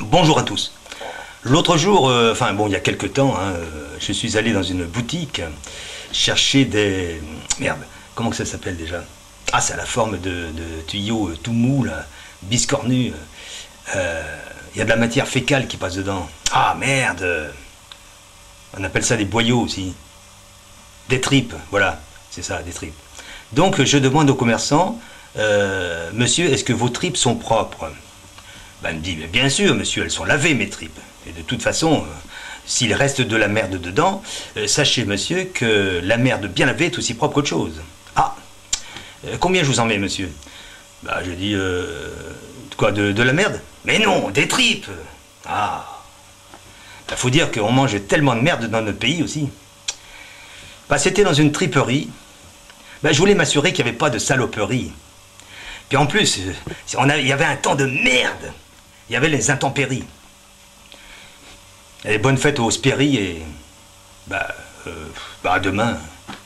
Bonjour à tous. L'autre jour, enfin bon, il y a quelque temps, hein, je suis allé dans une boutique chercher des... Merde, comment que ça s'appelle déjà? Ah, c'est à la forme de tuyau tout mou, là, biscornu. Il y a de la matière fécale qui passe dedans. Ah, merde. On appelle ça des boyaux aussi. Des tripes, voilà, c'est ça, des tripes. Donc, je demande au commerçant, monsieur, est-ce que vos tripes sont propres? Ben, il me dit, bien sûr, monsieur, elles sont lavées, mes tripes. Et de toute façon, s'il reste de la merde dedans, sachez, monsieur, que la merde bien lavée est aussi propre qu'autre chose. Ah, combien je vous en mets, monsieur? Bah, je dis, quoi, de la merde? Mais non, des tripes. Ah, bah, faut dire qu'on mange tellement de merde dans notre pays aussi. Bah, c'était dans une triperie. Bah, je voulais m'assurer qu'il n'y avait pas de saloperie. Puis en plus, il y avait un temps de merde. Il y avait les intempéries. Et bonne fête aux Spéry et... à demain.